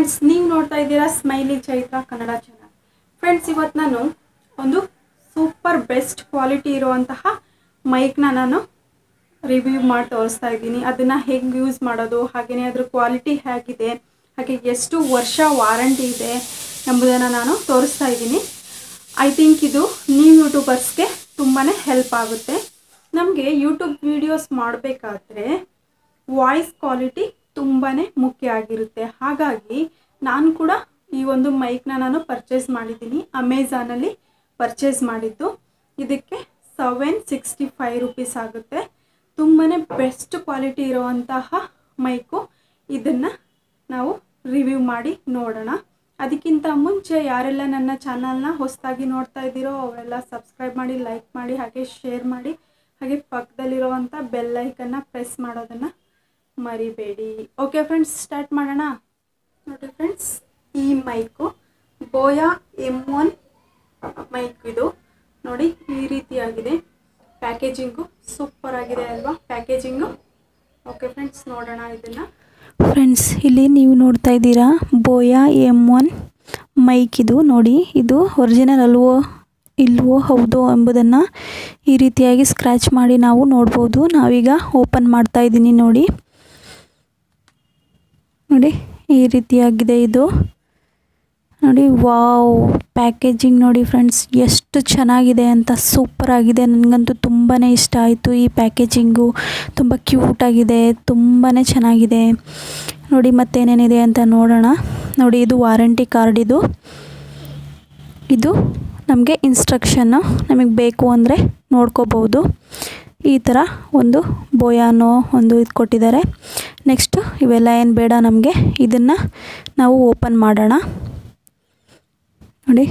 Friends, ನೀವು ನೋಡ್ತಾ ಇದ್ದೀರಾ ಸ್ಮೈಲಿಚೈತ್ರ ಕನ್ನಡ ಚಾನಲ್. ಫ್ರೆಂಡ್ಸ್, ಇವತ್ತು ನಾನು ಒಂದು ಸೂಪರ್ ಬೆಸ್ಟ್ ಕ್ವಾಲಿಟಿ ಇರುವಂತಹ ಮೈಕ್ನ ನಾನು ರಿವ್ಯೂ ಮಾಡಿ ತೋರಿಸ್ತಾ ಇದ್ದೀನಿ. ಅದನ್ನು ಹೇಗೆ ಯೂಸ್ ಮಾಡೋದು, ಹಾಗೆಯೇ ಅದರ ಕ್ವಾಲಿಟಿ ಹೇಗಿದೆ, ಹಾಗೆ ಎಷ್ಟು ವರ್ಷ ವಾರಂಟಿ ಇದೆ ಎಂಬುದನ್ನು ನಾನು ತೋರಿಸ್ತಾ ಇದ್ದೀನಿ. ಐ ಥಿಂಕ್ ಇದು ನೀವು ಯೂಟ್ಯೂಬರ್ಸ್ಗೆ ತುಂಬಾ ಹೆಲ್ಪ್ ಆಗುತ್ತೆ. ನಮಗೆ ಯೂಟ್ಯೂಬ್ ವೀಡಿಯೋಸ್ ಮಾಡಬೇಕಾದ್ರೆ ವಾಯ್ಸ್ ಕ್ವಾಲಿಟಿ ತುಂಬಾ ಮುಖ್ಯ ಆಗಿರುತ್ತೆ. ಹಾಗಾಗಿ ನಾನು ಕೂಡ ಈ ಒಂದು ಮೈಕ್ನ ನಾನು ಪರ್ಚೇಸ್ ಮಾಡಿದ್ದೀನಿ. ಅಮೆಝಾನಲ್ಲಿ ಪರ್ಚೇಸ್ ಮಾಡಿದ್ದು. ಇದಕ್ಕೆ 765 ರೂಪೀಸ್ ಆಗುತ್ತೆ. ತುಂಬಾ ಬೆಸ್ಟ್ ಕ್ವಾಲಿಟಿ ಇರುವಂತಹ ಮೈಕು. ಇದನ್ನು ನಾವು ರಿವ್ಯೂ ಮಾಡಿ ನೋಡೋಣ. ಅದಕ್ಕಿಂತ ಮುಂಚೆ ಯಾರೆಲ್ಲ ನನ್ನ ಚಾನಲ್ನ ಹೊಸದಾಗಿ ನೋಡ್ತಾ ಇದ್ದೀರೋ ಅವರೆಲ್ಲ ಸಬ್ಸ್ಕ್ರೈಬ್ ಮಾಡಿ, ಲೈಕ್ ಮಾಡಿ, ಹಾಗೆ ಶೇರ್ ಮಾಡಿ, ಹಾಗೆ ಪಕ್ಕದಲ್ಲಿರುವಂಥ ಬೆಲ್ ಐಕನ್ನ ಪ್ರೆಸ್ ಮಾಡೋದನ್ನು ಮರಿಬೇಡಿ. ಓಕೆ ಫ್ರೆಂಡ್ಸ್, ಸ್ಟಾರ್ಟ್ ಮಾಡೋಣ. ನೋಡಿ ಫ್ರೆಂಡ್ಸ್, ಈ ಮೈಕು ಬೋಯಾ M1 ಮೈಕ್. ಇದು ನೋಡಿ ಈ ರೀತಿಯಾಗಿದೆ. ಪ್ಯಾಕೇಜಿಂಗು ಸೂಪರ್ ಆಗಿದೆ ಅಲ್ವಾ ಪ್ಯಾಕೇಜಿಂಗು. ಓಕೆ ಫ್ರೆಂಡ್ಸ್, ನೋಡೋಣ ಇದನ್ನು. ಫ್ರೆಂಡ್ಸ್, ಇಲ್ಲಿ ನೀವು ನೋಡ್ತಾ ಇದ್ದೀರಾ ಬೋಯಾ M1 ಮೈಕ್. ಇದು ನೋಡಿ, ಇದು ಒರಿಜಿನಲ್ ಅಲ್ವೋ ಇಲ್ವೋ ಹೌದೋ ಎಂಬುದನ್ನು ಈ ರೀತಿಯಾಗಿ ಸ್ಕ್ರ್ಯಾಚ್ ಮಾಡಿ ನಾವು ನೋಡ್ಬೋದು. ನಾವೀಗ ಓಪನ್ ಮಾಡ್ತಾ ಇದ್ದೀನಿ. ನೋಡಿ ನೋಡಿ ಈ ರೀತಿಯಾಗಿದೆ ಇದು. ನೋಡಿ, ವಾವ್, ಪ್ಯಾಕೇಜಿಂಗ್ ನೋಡಿ ಫ್ರೆಂಡ್ಸ್, ಎಷ್ಟು ಚೆನ್ನಾಗಿದೆ ಅಂತ. ಸೂಪರ್ ಆಗಿದೆ. ನನಗಂತೂ ತುಂಬಾ ಇಷ್ಟ ಆಯಿತು. ಈ ಪ್ಯಾಕೇಜಿಂಗು ತುಂಬ ಕ್ಯೂಟಾಗಿದೆ, ತುಂಬಾ ಚೆನ್ನಾಗಿದೆ. ನೋಡಿ ಮತ್ತೇನೇನಿದೆ ಅಂತ ನೋಡೋಣ. ನೋಡಿ, ಇದು ವಾರಂಟಿ ಕಾರ್ಡ್. ಇದು ನಮಗೆ ಇನ್ಸ್ಟ್ರಕ್ಷನ್ನು ನಮಗೆ ಬೇಕು ಅಂದರೆ ನೋಡ್ಕೋಬೋದು. ಈ ಥರ ಒಂದು ಬೋಯಾನೋ ಒಂದು ಇದು ಕೊಟ್ಟಿದ್ದಾರೆ. ನೆಕ್ಸ್ಟು ಇವೆಲ್ಲ ಏನು ಬೇಡ ನಮಗೆ. ಇದನ್ನು ನಾವು ಓಪನ್ ಮಾಡೋಣ. ನೋಡಿ,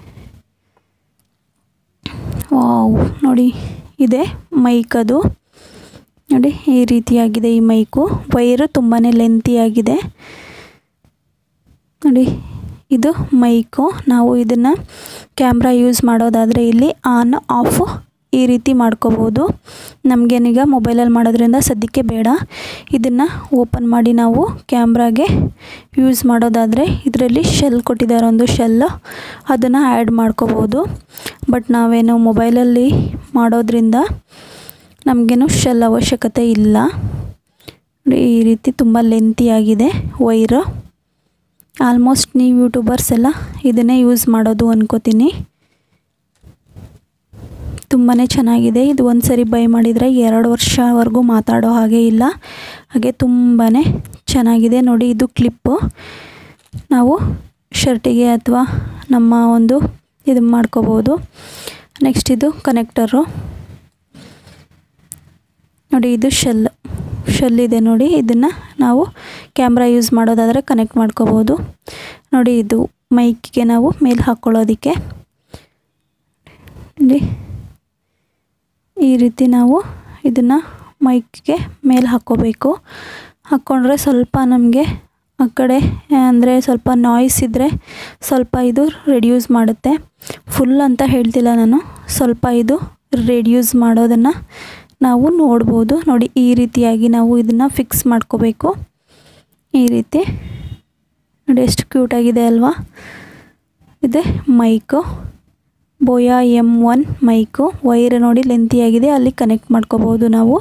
ವಾವ್, ನೋಡಿ ಇದೆ ಮೈಕ್. ಅದು ನೋಡಿ ಈ ರೀತಿಯಾಗಿದೆ ಈ ಮೈಕು. ವೈರು ತುಂಬಾ ಲೆಂತಿಯಾಗಿದೆ. ನೋಡಿ, ಇದು ಮೈಕು. ನಾವು ಇದನ್ನು ಕ್ಯಾಮ್ರಾ ಯೂಸ್ ಮಾಡೋದಾದರೆ ಇಲ್ಲಿ ಆನ್ ಆಫ್ ಈ ರೀತಿ ಮಾಡ್ಕೋಬೋದು. ನಮಗೇನೀಗ ಮೊಬೈಲಲ್ಲಿ ಮಾಡೋದ್ರಿಂದ ಸದ್ಯಕ್ಕೆ ಬೇಡ. ಇದನ್ನು ಓಪನ್ ಮಾಡಿ ನಾವು ಕ್ಯಾಮ್ರಾಗೆ ಯೂಸ್ ಮಾಡೋದಾದರೆ ಇದರಲ್ಲಿ ಶೆಲ್ ಕೊಟ್ಟಿದ್ದಾರೆ, ಒಂದು ಶೆಲ್ಲು. ಅದನ್ನು ಆ್ಯಡ್ ಮಾಡ್ಕೋಬೋದು. ಬಟ್ ನಾವೇನು ಮೊಬೈಲಲ್ಲಿ ಮಾಡೋದ್ರಿಂದ ನಮಗೇನು ಶೆಲ್ ಅವಶ್ಯಕತೆ ಇಲ್ಲ. ಈ ರೀತಿ ತುಂಬ ಲೆಂತಿಯಾಗಿದೆ ವೈರು. ಆಲ್ಮೋಸ್ಟ್ ನೀವು ಯೂಟ್ಯೂಬರ್ಸ್ ಎಲ್ಲ ಇದನ್ನೇ ಯೂಸ್ ಮಾಡೋದು ಅನ್ಕೋತೀನಿ. ತುಂಬಾ ಚೆನ್ನಾಗಿದೆ ಇದು. ಒಂದು ಸರಿ ಬೈ ಮಾಡಿದರೆ 2 ವರ್ಷವರೆಗೂ ಮಾತಾಡೋ ಹಾಗೆ ಇಲ್ಲ. ಹಾಗೆ ತುಂಬಾ ಚೆನ್ನಾಗಿದೆ. ನೋಡಿ, ಇದು ಕ್ಲಿಪ್ಪು. ನಾವು ಶರ್ಟಿಗೆ ಅಥವಾ ನಮ್ಮ ಒಂದು ಇದು ಮಾಡ್ಕೋಬೋದು. ನೆಕ್ಸ್ಟ್ ಇದು ಕನೆಕ್ಟರು. ನೋಡಿ, ಇದು ಶೆಲ್ ಇದೆ. ನೋಡಿ, ಇದನ್ನು ನಾವು ಕ್ಯಾಮ್ರಾ ಯೂಸ್ ಮಾಡೋದಾದರೆ ಕನೆಕ್ಟ್ ಮಾಡ್ಕೋಬೋದು. ನೋಡಿ, ಇದು ಮೈಕ್ಗೆ ನಾವು ಮೇಲೆ ಹಾಕ್ಕೊಳ್ಳೋದಕ್ಕೆ. ನೋಡಿ, ಈ ರೀತಿ ನಾವು ಇದನ್ನು ಮೈಕ್ಗೆ ಮೇಲೆ ಹಾಕ್ಕೋಬೇಕು. ಹಾಕ್ಕೊಂಡ್ರೆ ಸ್ವಲ್ಪ ನಮಗೆ ಆ ಕಡೆ ಅಂದರೆ ಸ್ವಲ್ಪ ನಾಯ್ಸ್ ಇದ್ದರೆ ಸ್ವಲ್ಪ ಇದು ರೆಡ್ಯೂಸ್ ಮಾಡುತ್ತೆ. ಫುಲ್ ಅಂತ ಹೇಳ್ತಿಲ್ಲ ನಾನು, ಸ್ವಲ್ಪ ಇದು ರೆಡ್ಯೂಸ್ ಮಾಡೋದನ್ನು ನಾವು ನೋಡ್ಬೋದು. ನೋಡಿ, ಈ ರೀತಿಯಾಗಿ ನಾವು ಇದನ್ನು ಫಿಕ್ಸ್ ಮಾಡ್ಕೋಬೇಕು. ಈ ರೀತಿ ನೋಡಿ, ಎಷ್ಟು ಕ್ಯೂಟಾಗಿದೆ ಅಲ್ವಾ. ಇದೆ ಮೈಕು, ಬೋಯಾ M1 ಮೈಕು. ವೈರ್ ನೋಡಿ ಲೆಂತಿಯಾಗಿದೆ, ಅಲ್ಲಿ ಕನೆಕ್ಟ್ ಮಾಡ್ಕೋಬೋದು ನಾವು.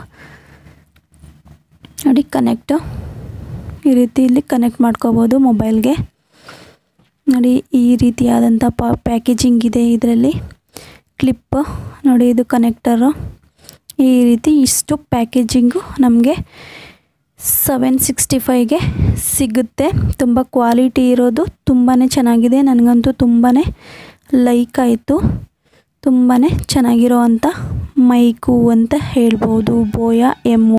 ನೋಡಿ, ಕನೆಕ್ಟು ಈ ರೀತಿ ಇಲ್ಲಿ ಕನೆಕ್ಟ್ ಮಾಡ್ಕೋಬೋದು ಮೊಬೈಲ್ಗೆ. ನೋಡಿ, ಈ ರೀತಿಯಾದಂಥ ಪ್ಯಾಕೇಜಿಂಗ್ ಇದೆ ಇದರಲ್ಲಿ. ಕ್ಲಿಪ್ಪು ನೋಡಿ, ಇದು ಕನೆಕ್ಟರು. ಈ ರೀತಿ ಇಷ್ಟು ಪ್ಯಾಕೇಜಿಂಗು ನಮಗೆ 765ಗೆ ಸಿಗುತ್ತೆ. ತುಂಬ ಕ್ವಾಲಿಟಿ ಇರೋದು, ತುಂಬಾ ಚೆನ್ನಾಗಿದೆ. ನನಗಂತೂ ತುಂಬಾ ಲೈಕ್ ಆಯಿತು. ತುಂಬಾ ಚೆನ್ನಾಗಿರೋ ಅಂಥ ಮೈಕು ಅಂತ ಹೇಳ್ಬೋದು ಬೋಯಾ M1.